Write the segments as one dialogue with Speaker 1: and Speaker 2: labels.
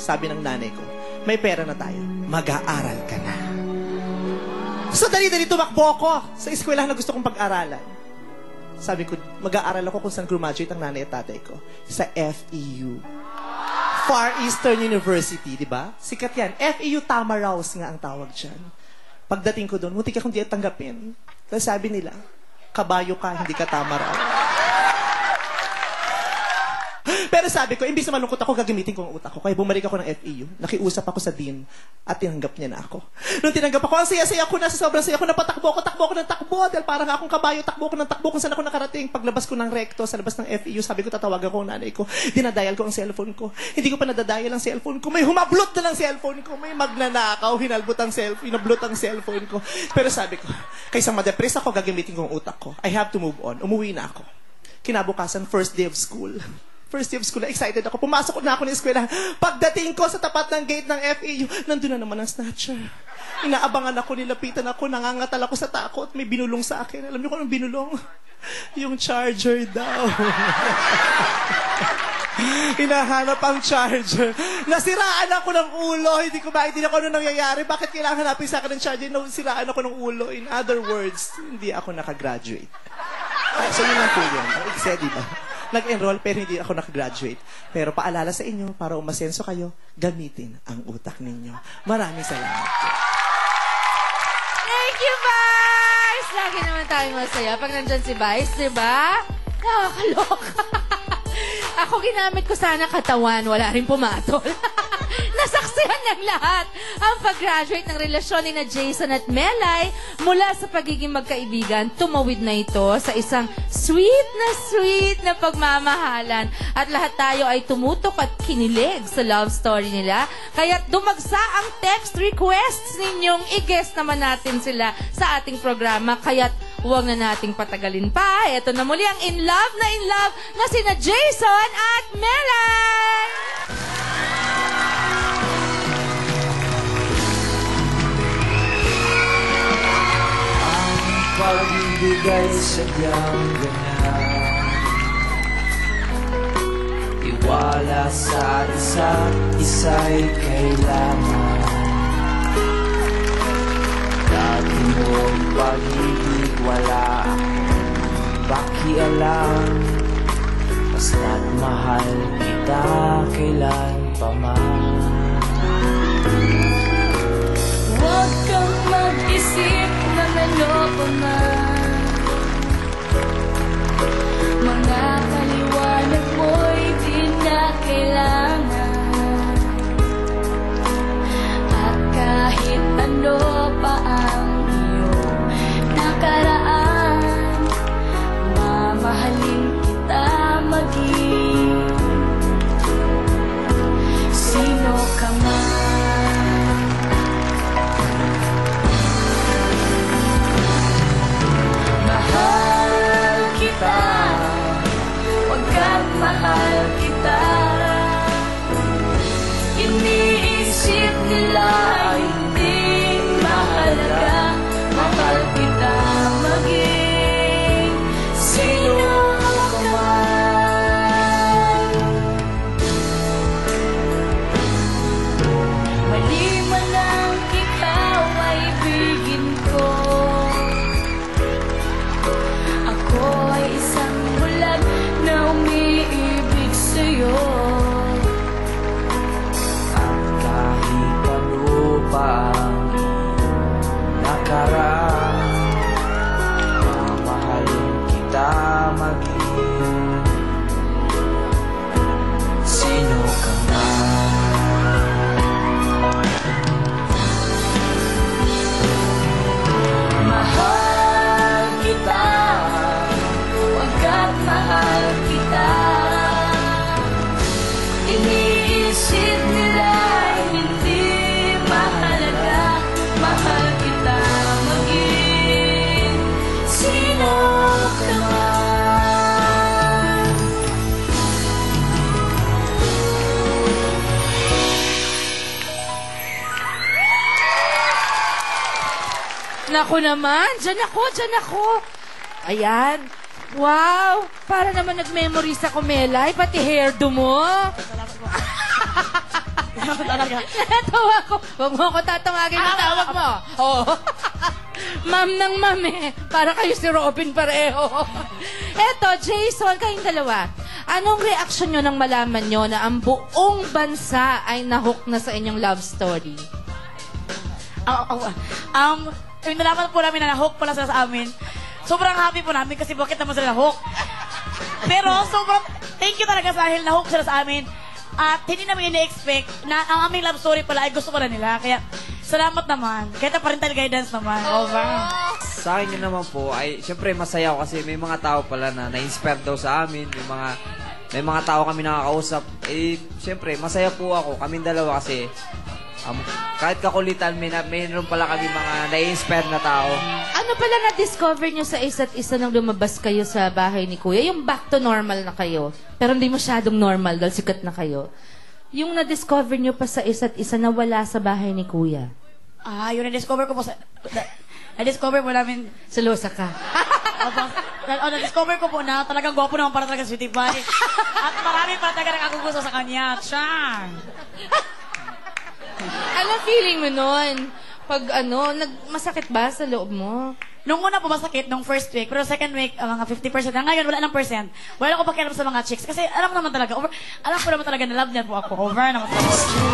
Speaker 1: sabi ng nanay ko, may pera na tayo, mag-aaral ka na. So dali-dali tumakbo ako sa eskwelahan na gusto kong pag-aralan. Sabi ko, mag-aaral ako kung saan graduate ang nanay at tatay ko. Sa FEU. Far Eastern University, di ba? Sikat yan. FEU Tamaraws nga ang tawag dyan. Pagdating ko doon, muntik akong di tanggapin. Tapos sabi nila, kabayo ka, hindi ka Tamaraw. Pero sabi ko, imbis na malungkot ako, gagamitin ko ang utak ko. Kaya bumalik ako ng FEU. Nakiusap ako sa dean at tinanggap niya na ako. Nung tinanggap ako, ang saya-saya ko na, sa sobrang saya ko na takbo ako ng takbo. Dahil parang akong kabayo, takbo ko ng takbo kung saan ako nakarating. Paglabas ko ng recto, sa labas ng FEU, sabi ko, tatawagan ko ang nanay ko. Dinadial ko ang cellphone ko. Hindi ko pa nadadial ang cellphone ko. May humablot na lang cellphone ko. May magnanakaw, hinablot ang cellphone, hinablot ang cellphone ko. Pero sabi ko, kaysa ma-depress ako, gagamitin ko ang utak ko. I have to move on. Umuwi na ako. Kinabukasan, first day of school. First day of school, excited ako. Pumasok na ako ng eskwela. Pagdating ko sa tapat ng gate ng FEU, nandun na naman ang snatcher. Inaabangan ako, nilapitan ako, nangangatal ako sa takot. May binulong sa akin. Alam niyo kung anong binulong? Yung charger daw. Hinahanap ang charger. Nasiraan ako ng ulo. Hindi ko maintindihan kung ano nangyayari. Bakit kailangan hanapin sa akin ng charger? Nasiraan ako ng ulo. In other words, hindi ako nakagraduate. So yun lang po yun. Di ba? Nag-enroll pero hindi ako nakagraduate. Pero paalala sa inyo, para umasenso kayo, gamitin ang utak ninyo. Maraming salamat.
Speaker 2: Thank you, Vice! Lagi naman tayong masaya pag nandyan si Vice, di ba? Nakakaloka. Ako ginamit ko sana katawan, wala rin pumatol. Nasaksihan ng lahat ang pag-graduate ng relasyon ni na Jason at Melay mula sa pagiging magkaibigan. Tumawid na ito sa isang sweet na pagmamahalan. At lahat tayo ay tumutok at kinilig sa love story nila. Kaya dumagsa ang text requests ninyong i-guest naman natin sila sa ating programa. Kaya huwag na nating patagalin pa. Ito na muli ang in love na sina Jason at Melay!
Speaker 3: Pagbibigay sadyang ganyan, tiwala sa isa't isa'y kailangan. Dati mong pag-ibig wala akong pakialam, basta't mahal kita kailan pa man.
Speaker 4: Huwag kang mag-isip ng ano pa man, mga kaliwanag mo'y di na kailangan. At kahit ano pa ang iyong nakaraan, mamahalin kita maging sino ka man. Mahal kita, iniisip nila hindi mahalaga. Mahal kita maging sino ka man. Mali man lang ikaw ay ibigin ko, ako ay isang bulag na umiibig sa'yo.
Speaker 3: At kahit ano pa ang nakaraan, mamahalin kita maging sino ka man.
Speaker 4: Mahal kita, wagkat mahal kita. Iniisip nila hindi mahalaga. Mahal kita maging sino ka man.
Speaker 2: Naku naman, dyan ako. Ayan. Wow! Para naman nag-memories ako, Melay. Pati hairdo mo.
Speaker 5: talaga.
Speaker 2: Natawa ko. Huwag mo ako tatawagin ng tawag mo. Oo. Ma'am ng ma'am eh. Para kayo si Robin pareho. Eto, Jason, kayong dalawa. Anong reaksyon nyo nang malaman nyo na ang buong bansa ay nahook na sa inyong love story?
Speaker 5: Yung nalaman po namin na na-hook pala sila sa amin, sobrang happy po namin kasi bakit naman sila na-hook. Pero sobrang thank you talaga dahil na-hook sila sa amin. At hindi namin ina-expect na ang aming love story pala ay gusto pala nila. Kaya salamat naman. Kahit parental guidance naman. Over.
Speaker 3: Sa akin yun naman po ay syempre masaya ako kasi may mga tao pala na na-inspire daw sa amin. May mga tao kami nakakausap. Eh, syempre masaya po ako. Kaming dalawa kasi kahit kakulitan, mayroon pala kami mga na-inspire na tao.
Speaker 2: Ano pala na-discover nyo sa isa't isa nang lumabas kayo sa bahay ni Kuya? Yung back to normal na kayo, pero hindi masyadong normal dahil sikat na kayo. Yung na-discover nyo pa sa isa't isa na wala sa bahay ni Kuya?
Speaker 5: Yung na-discover ko po na-discover po namin.
Speaker 2: Selosa ka.
Speaker 5: Na-discover ko po na talagang gwapo naman para talaga sweetie pie. At marami pa talaga nakagugusto sa kanya. Char!
Speaker 2: Ano feeling mo nun? Pag masakit ba sa loob mo?
Speaker 5: Nung una po masakit, nung first week. Pero second week, mga 50%. Ngayon, wala ng percent. Wala ko pakialam sa mga chicks. Kasi alam ko naman talaga na love niya po ako. Over naman talaga.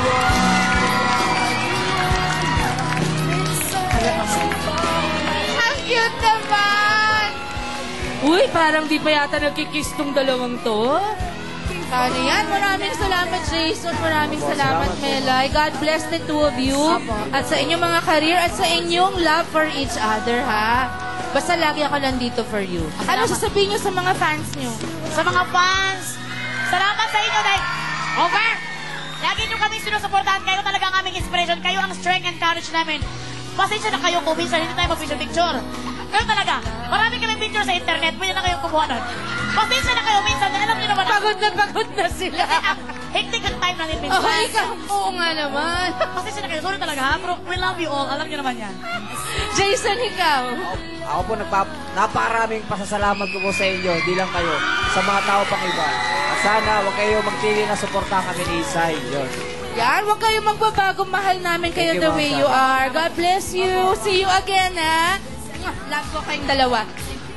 Speaker 2: Ang cute naman! Uy, parang di pa yata nagkikiss tong dalawang to. Kano yan? Maraming salamat, Jason. Maraming salamat, Melay. God bless the two of you. At sa inyong mga career at sa inyong love for each other, ha? Basta lagi ako nandito for you. Ano sasabihin nyo sa mga fans nyo?
Speaker 5: Sa mga fans, salamat sa inyo dahil over! Lagi nyo kami sinusuportahan. Kayo talaga ang aming inspiration. Kayo ang strength and courage namin. Pasensya na kayo kung minsan hindi tayo mag-picture. Kayo talaga. Marami kaming picture sa internet. Pwede na kayong kumuha nun. Pasensya na kayo minsan. Alam nyo naman.
Speaker 2: Pagod na sila.
Speaker 5: Hectic ang time namin minsan.
Speaker 2: Oh, ikaw. Oo nga naman.
Speaker 5: Pasensya na kayo. Sorry talaga ha. Pero we love you all. Alam nyo naman yan.
Speaker 2: Jason, ikaw.
Speaker 3: Ako po napakaraming pasasalamat ko po sa inyo, di lang kayo, sa mga tao pang iba. At sana huwag kayo magpili na suportahan kami ni Isay. Yun.
Speaker 2: Yan, huwag kayo magbabago. Mahal namin kayo
Speaker 3: Thank you,
Speaker 2: the way
Speaker 3: Ma'am
Speaker 2: you
Speaker 3: Sara.
Speaker 2: are. God bless you. See you again, ha? Love ko kayong dalawa.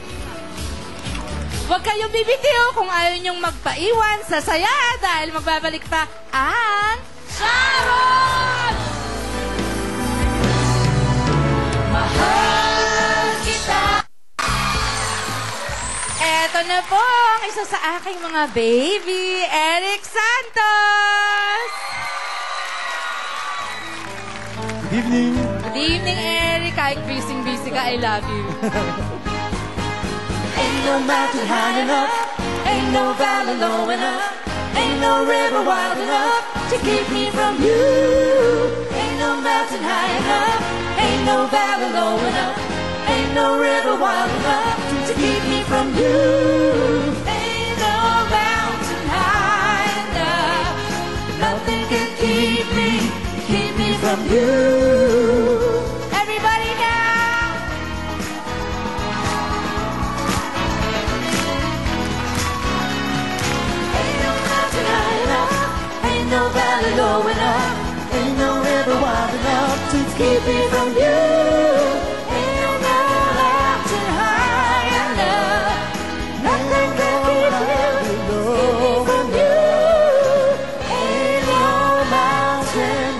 Speaker 2: Huwag kayong bibitiw kung ayaw niyong magpaiwan sa saya dahil magbabalik pa ang Sharon! Mahal kita! Eto na po ang isa sa aking mga baby, Eric Santos!
Speaker 6: Good evening.
Speaker 2: Good evening, Eric. Kahit busy-busy ka, I love you.
Speaker 1: Ain't no mountain high enough, ain't no valley low enough, ain't no river wide enough to keep me from you. Ain't no mountain high enough, ain't no valley low enough, ain't no river wide enough to keep me from you. Ain't no mountain high enough, nothing can keep me from you. Everybody now! Ain't no mountain high enough, ain't no valley low enough, ain't no river wide enough to keep me from you. Ain't no mountain high enough, nothing can keep me from you. Ain't no mountain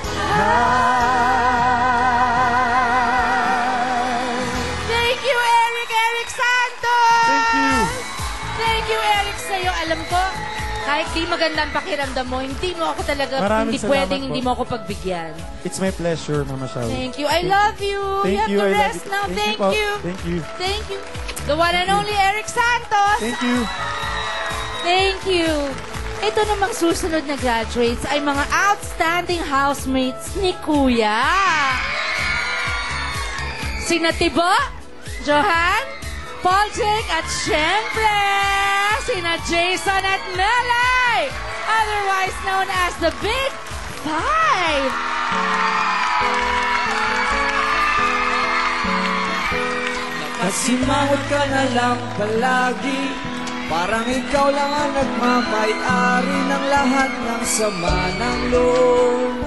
Speaker 1: Thank you, Eric! Eric Santos!
Speaker 6: Thank you.
Speaker 2: Thank you, Eric, sa'yo. Alam ko, kahit di maganda ang pakiramdam mo, hindi mo ako talaga,
Speaker 6: Maraming
Speaker 2: hindi
Speaker 6: salamat
Speaker 2: pwedeng
Speaker 6: po.
Speaker 2: hindi mo ako pagbigyan.
Speaker 6: It's my pleasure, Mama Shaw.
Speaker 2: Thank you. I love you.
Speaker 6: Thank
Speaker 2: have
Speaker 6: you.
Speaker 2: to
Speaker 6: I love
Speaker 2: rest
Speaker 6: you.
Speaker 2: now. Thank
Speaker 6: po.
Speaker 2: you.
Speaker 6: Thank you.
Speaker 2: Thank you. The one and only Eric Santos.
Speaker 6: Thank you.
Speaker 2: Thank you. Ito namang susunod na graduates ay mga outstanding housemates ni Kuya. Sina Tibo, Johan, Paul Jake at syempre, sina Jason at Melay, otherwise known as the Big Five.
Speaker 3: Nasimangot ka na lang palagi, parang ikaw lang ang nagmamay-ari ng lahat ng sama ng loob.